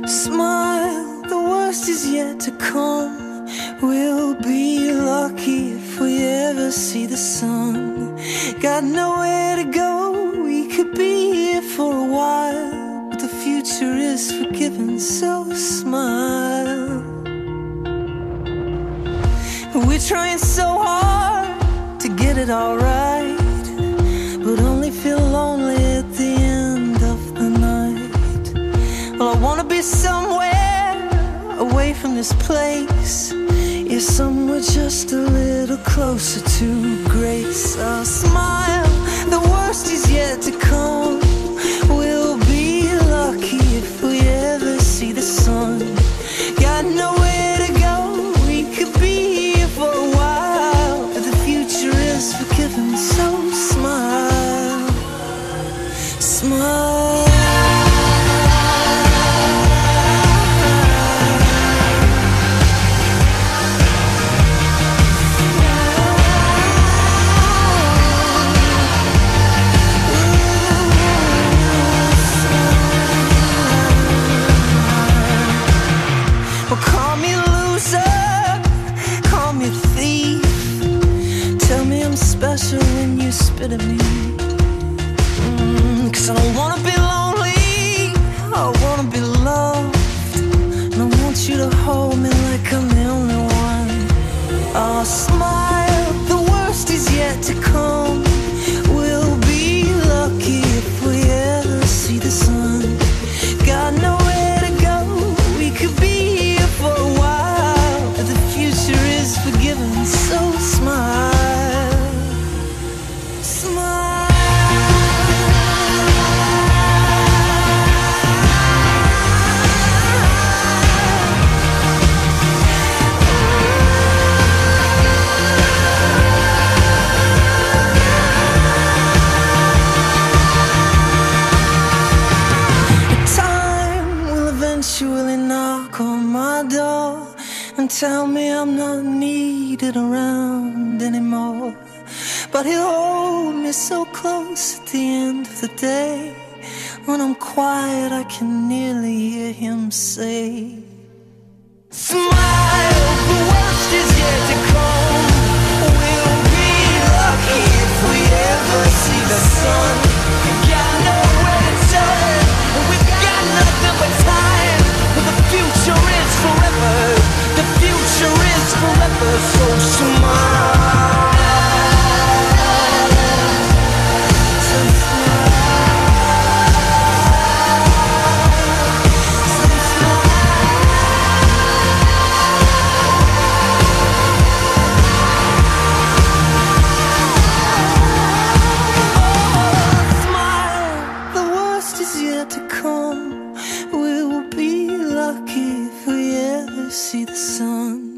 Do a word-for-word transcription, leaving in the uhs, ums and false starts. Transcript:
Smile, the worst is yet to come. We'll be lucky if we ever see the sun. Got nowhere to go, we could be here for a while, but the future is forgiven, so smile. We're trying so hard to get it all right, but only feel lonely at the end of the night. Well, I wanna be somewhere away from this place, yeah, somewhere just a little closer to grace. I'll smile, the worst is yet to come. We'll be lucky if we ever see the sun. Got nowhere to go, we could be here for a while, but the future is forgiven, so smile, smile. Special when you spit at me, mm, cause I don't wanna be lonely, I wanna be loved, and I want you to hold me like I'm the only one. I'll smile, the worst is yet to come. We'll be lucky if we ever see the sun. Got nowhere to go, we could be here for a while, but the future is forgiven, so smile. Eventually knock on my door and tell me I'm not needed around anymore, but he'll hold me so close at the end of the day. When I'm quiet, I can nearly hear him say, smile, the worst is yet to come. We'll be lucky if we ever see the sun. Got nowhere to turn, we've got nothing but time. The future is forever, the future is forever, so smile. So smile. So smile. Smile, the worst is yet to come. We'll be lucky if we ever see the sun.